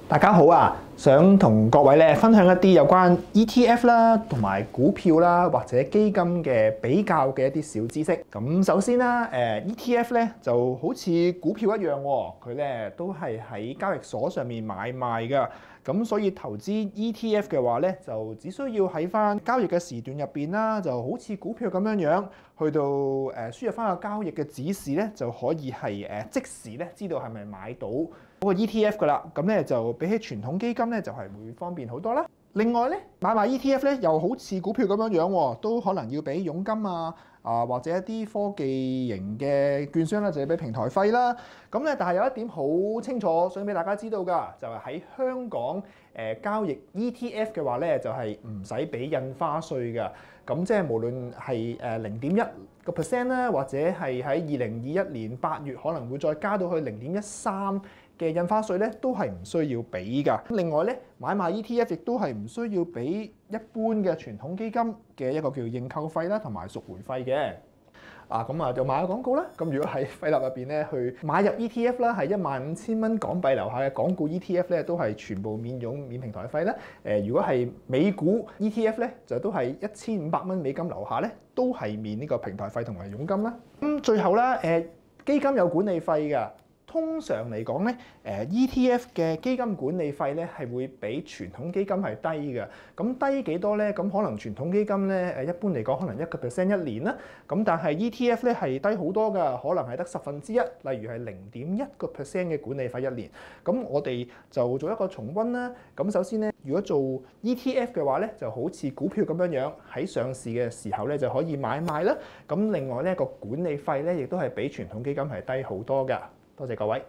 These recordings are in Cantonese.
大家好啊！想同各位咧分享一啲有關 ETF 啦，同埋股票啦或者基金嘅比較嘅一啲小知識。咁首先啦，ETF 咧就好似股票一樣喎，佢咧都係喺交易所上面買賣㗎。咁所以投資 ETF 嘅話咧，就只需要喺翻交易嘅時段入邊啦，就好似股票咁樣去到輸入翻個交易嘅指示咧，就可以係即時咧知道係咪買到嗰個 ETF 噶啦。咁咧就比起傳統基金咧，就係會方便好多啦。另外咧，買賣 ETF 咧又好似股票咁樣喎，都可能要俾佣金或者一啲科技型嘅券商咧，就要俾平台費啦。咁咧，但係有一點好清楚，想俾大家知道㗎，就係喺香港交易 ETF 嘅話咧，就係唔使俾印花稅㗎。咁即係無論係0.1% 啦，或者係喺2021年8月可能會再加到去0.13嘅印花稅咧，都係唔需要俾㗎。另外咧，買賣 ETF 亦都係唔需要俾一般嘅傳統基金嘅一個叫認購費啦，同埋贖回費嘅。咁就買個廣告啦。咁如果喺費立入邊咧去買入 ETF 啦，係15,000蚊港幣樓下嘅港股 ETF 咧，都係全部免佣免平台費啦。如果係美股 ETF 咧，就都係1500蚊美金樓下咧，都係免呢個平台費同埋佣金啦。咁最後啦，基金有管理費㗎。通常嚟講咧，ETF 嘅基金管理費咧係會比傳統基金係低嘅。咁低幾多咧？咁可能傳統基金咧一般嚟講可能1% 一年啦。咁但係 ETF 咧係低好多㗎，可能係得1/10，例如係0.1% 嘅管理費一年。咁我哋就做一個重溫啦。咁首先咧，如果做 ETF 嘅話咧，就好似股票咁樣喺上市嘅時候咧就可以買賣啦。咁另外咧個管理費咧亦都係比傳統基金係低好多㗎。多謝各位。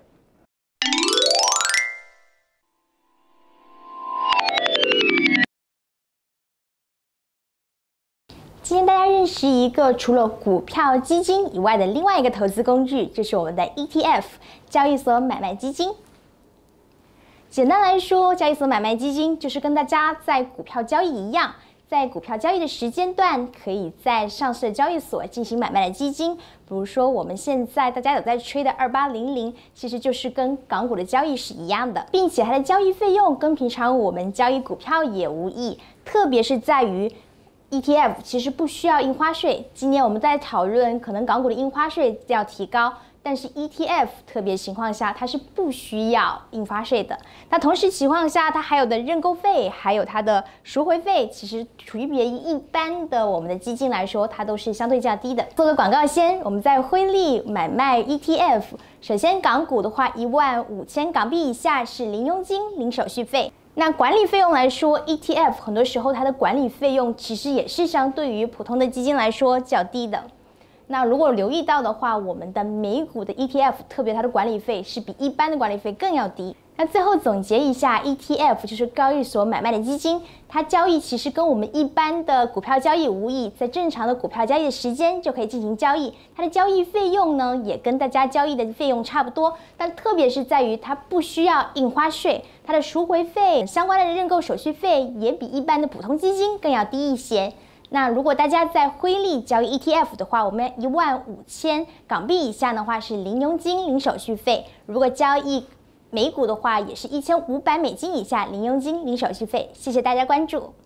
今天大家认识一个除了股票基金以外的另外一个投资工具，就是我们的 ETF 交易所买卖基金。简单来说，交易所买卖基金就是跟大家在股票交易一样，在股票交易的时间段，可以在上市的交易所进行买卖的基金。比如说我们现在大家有在吹的2800，其实就是跟港股的交易是一样的，并且它的交易费用跟平常我们交易股票也无异，特别是在于 ETF 其实不需要印花税。今年我们在讨论可能港股的印花税要提高，但是 ETF 特别情况下它是不需要印花税的。那同时情况下，它还有的认购费，还有它的赎回费，其实区别于一般的我们的基金来说，它都是相对较低的。做个广告先，我们在辉利买卖 ETF， 首先港股的话15000港币以下是零佣金、零手续费。那管理费用来说 ，ETF 很多时候它的管理费用其实也是相对于普通的基金来说较低的。那如果留意到的话，我们的美股的 ETF， 特别它的管理费是比一般的管理费更要低。那最后总结一下 ，ETF 就是交易所买卖的基金，它交易其实跟我们一般的股票交易无异，在正常的股票交易的时间就可以进行交易。它的交易费用呢，也跟大家交易的费用差不多，但特别是在于它不需要印花税，它的赎回费、相关的认购手续费也比一般的普通基金更要低一些。那如果大家在辉利交易 ETF 的话，我们15000港币以下的话是零佣金、零手续费；如果交易美股的话，也是1500美金以下零佣金、零手续费。谢谢大家关注。